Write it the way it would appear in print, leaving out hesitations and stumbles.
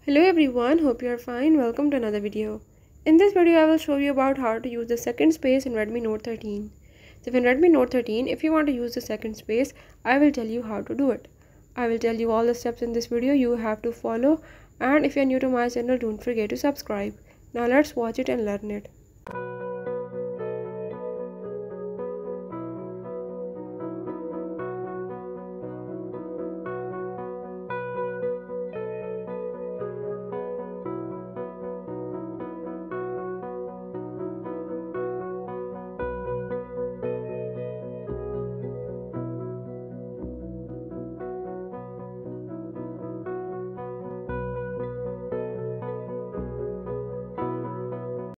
Hello everyone, hope you are fine. Welcome to another video. In this video I will show you about how to use the second space in Redmi Note 13. So in Redmi Note 13, if you want to use the second space, I will tell you how to do it. I will tell you all the steps in this video you have to follow, and if you are new to my channel, don't forget to subscribe. Now let's watch it and learn it.